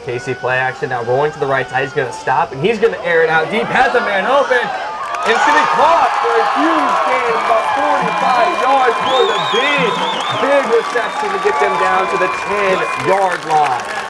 Casey play action now rolling to the right side. He's going to stop and he's going to air it out deep. Has a man open. And it's going to be caught for a huge gain of about 45 yards for the big reception to get them down to the 10-yard line.